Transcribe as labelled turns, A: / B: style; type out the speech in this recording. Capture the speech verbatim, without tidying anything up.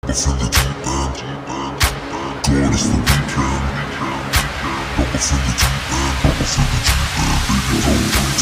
A: It's in the deep end. God is the weekend. Double in the deep end. Double in the deep end. Baby, don't